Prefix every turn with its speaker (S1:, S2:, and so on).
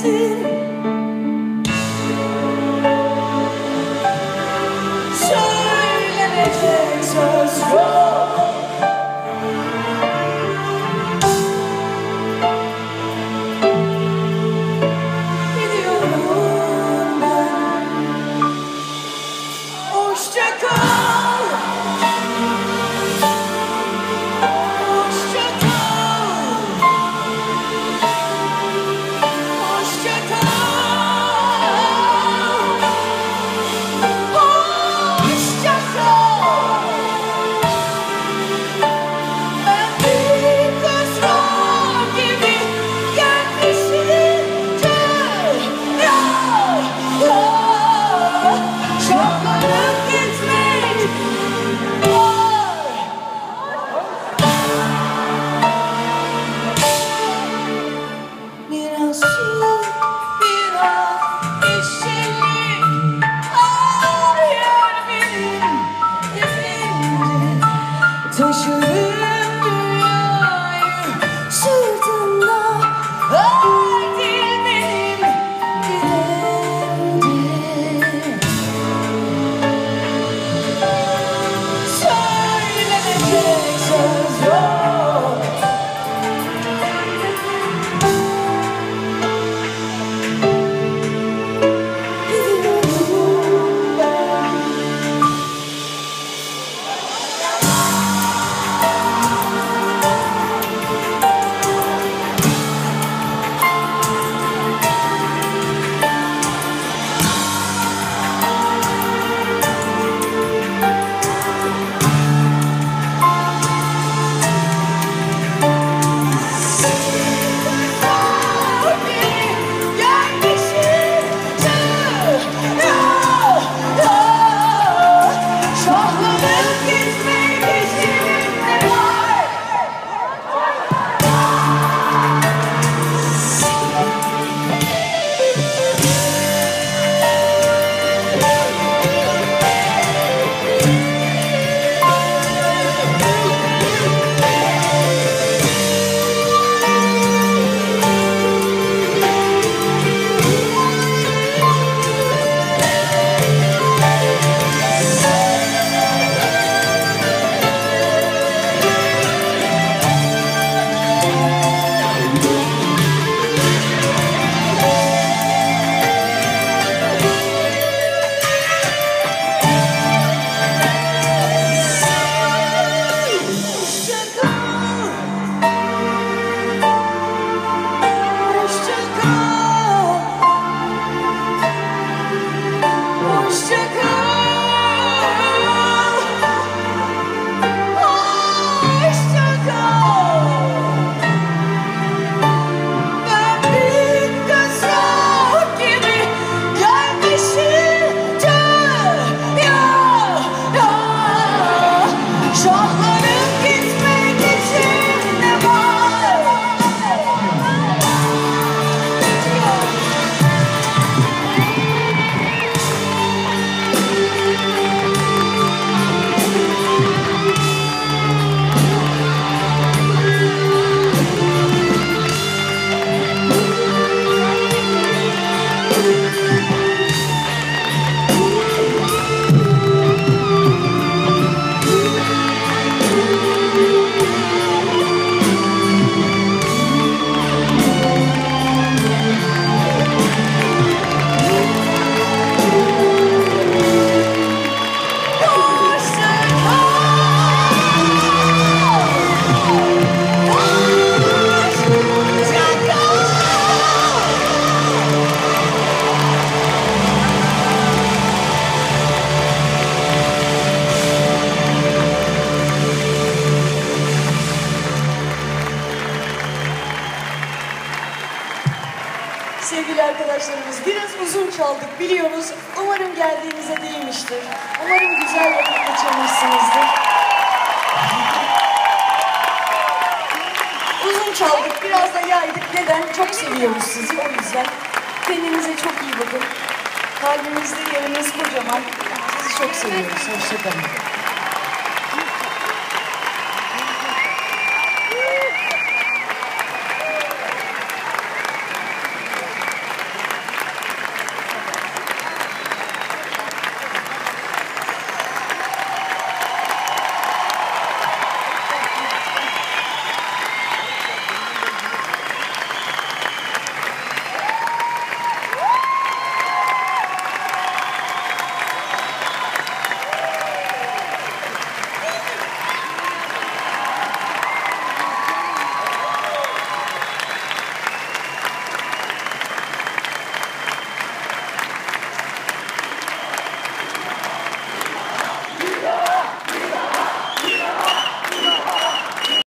S1: gelmesin. Söylenecek söz yok. Gidiyorum ben. Hoşça kal. Hoşça kal. Hoşça kal. Hoşça kal. Ben bir kusur gibi gelmişince şoklanıp gitmek var. Biraz şiir, biraz yeşillik. Hayır benim evimde. Taşırım dünyayı sırtımda. Haydi benim dilimde. Söylenecek söz yok. Gidiyorum ben. Şahlanıp gitmek içimde var. Şahlanıp gitmek içimde var. Sevgili arkadaşlarımız, biraz uzun çaldık biliyoruz. Umarım geldiğinize değmiştir. Umarım güzel vakit geçirmişsinizdir. Uzun çaldık, biraz da yaydık. Neden? Çok seviyoruz sizi, o yüzden. Kendinize çok iyi bakın. Kalbimizde yeriniz kocaman. Sizi çok seviyoruz. Hoşça kalın.